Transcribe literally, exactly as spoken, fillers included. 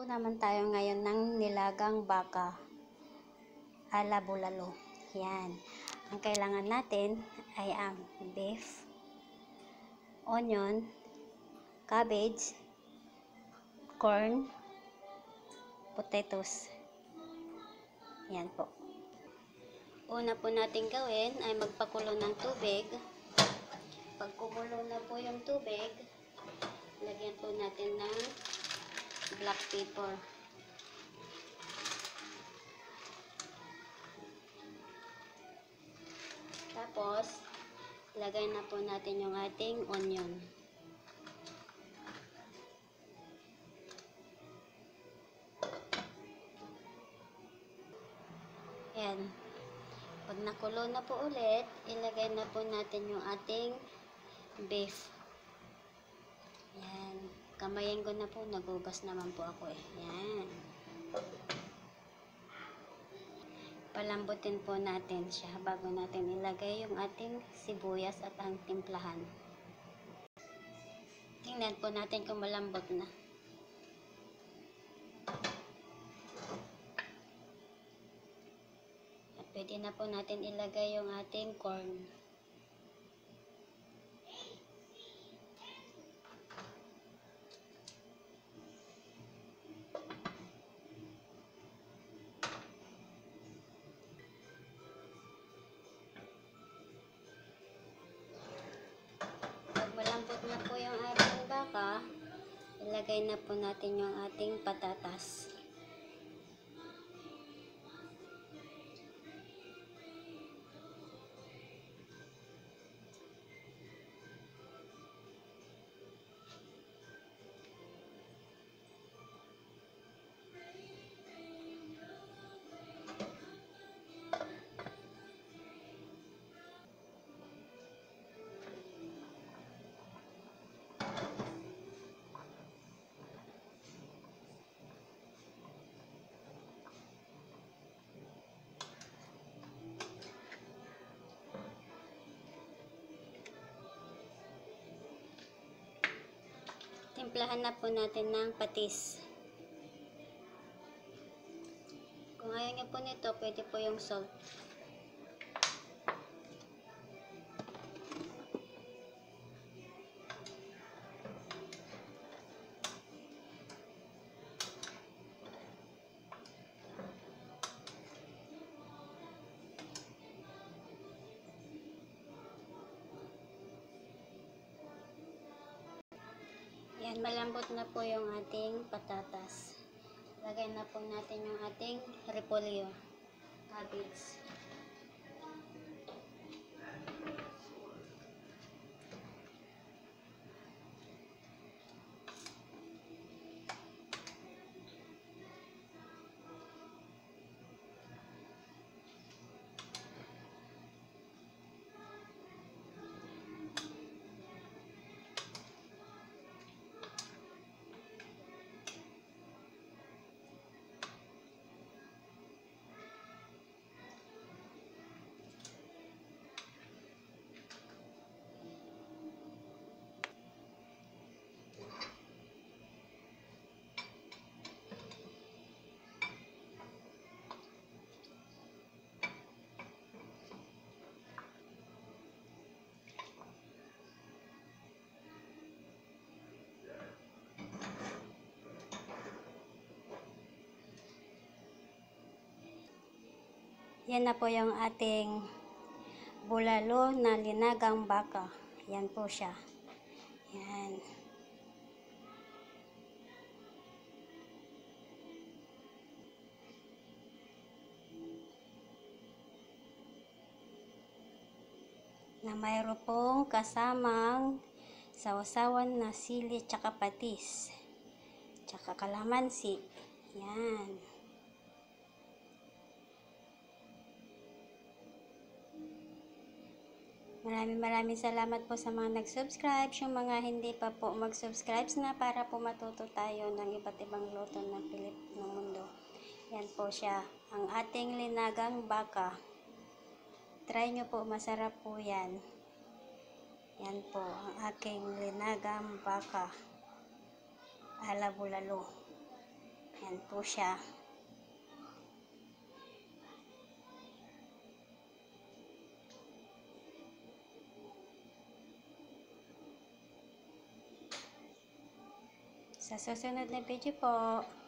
naman tayo ngayon ng nilagang baka ala bulalo. Yan. Ang kailangan natin ay ang beef, onion, cabbage, corn, potatoes. Yan po. Una po natin gawin ay magpakulo ng tubig. Pag kumulo na po yung tubig, lagyan po natin ng black pepper. Tapos, lagay na po natin yung ating onion. Ayan. Pag nakulo na po ulit, ilagay na po natin yung ating beef. Ayan. Kamayin ko na po. Nagugas naman po ako eh. Ayan. Palambutin po natin siya bago natin ilagay yung ating sibuyas at ang timplahan. Tingnan po natin kung malambot na. At pwede na po natin ilagay yung ating corn. Malambot na po yung ating baka, ilagay na po natin yung ating patatas. Timplahan na po natin ng patis. Kung ayaw nyo po nito, pwede po yung salt. Yan, malambot na po yung ating patatas. Lagay na po natin yung ating repolyo, cabbage. Yan na po yung ating bulalo na linagang baka. Yan po siya. Yan. Na mayroon pong kasamang sausawan na sili tsaka patis. Tsaka kalamansi. Yan. Maraming maraming salamat po sa mga nag-subscribe. Yung mga hindi pa po mag-subscribe na para po matuto tayo ng iba't ibang luto ng Pilip ng mundo. Yan po siya. Ang ating linagang baka. Try nyo po. Masarap po yan. Yan po. Ang aking linagang baka. Ala bulalo. Yan po siya. Sa susunod na video po,